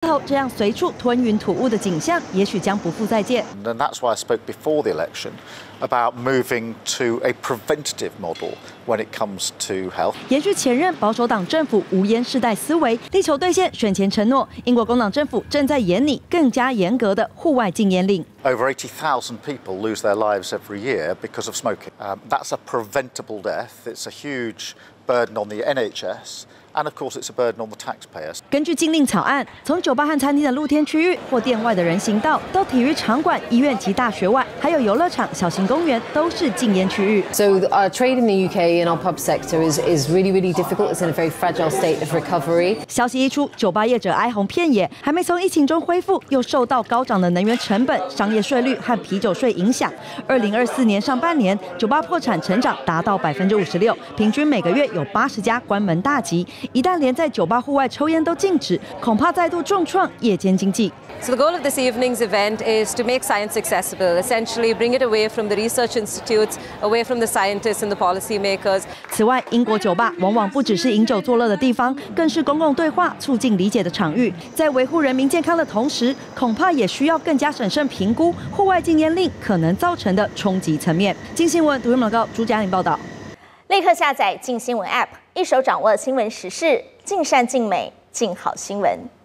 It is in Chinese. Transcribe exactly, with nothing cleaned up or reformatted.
头，这样随处吞云吐雾的景象，也许将不复再见。 And that's why I spoke before the election about moving to a preventative model when it comes to health. 延续前任保守党政府无烟世代思维，力求兑现选前承诺。英国工党政府正在研拟更加严格的户外禁烟令。 Over eighty thousand people lose their lives every year because of smoking. Um, that's a preventable death. It's a huge burden on the N H S. And of course, it's a burden on the taxpayers. 根据禁令草案，从酒吧和餐厅的露天区域或店外的人行道，到体育场馆、医院及大学外，还有游乐场、小型公园，都是禁烟区域。 So our trade in the U K in our pub sector is is really really difficult. It's in a very fragile state of recovery. 消息一出，酒吧业者哀鸿遍野，还没从疫情中恢复，又受到高涨的能源成本、商业税率和啤酒税影响。二零二四年上半年，酒吧破产成长达到百分之五十六，平均每个月有八十家关门大吉。 一旦连在酒吧户外抽烟都禁止，恐怕再度重创夜间经济。 So the goal of this evening's event is to make science accessible, essentially bring it away from the research institutes, away from the scientists and the policymakers. 此外，英国酒吧往往不只是饮酒作乐的地方，更是公共对话、促进理解的场域。在维护人民健康的同时，恐怕也需要更加审慎评估户外禁烟令可能造成的冲击层面。经新闻读音广告，朱嘉玲报道。 立刻下载静新闻 App， 一手掌握新闻时事，尽善尽美，尽好新闻。